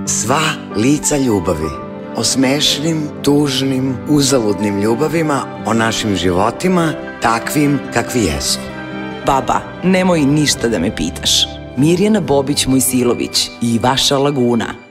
Sva lica ljubavi, o smešnim, tužnim, uzaludnim ljubavima, o našim životima, takvim kakvi jesu. Baba, nemoj ništa da me pitaš. Mirjana Bobić Mojsilović i vaša Laguna.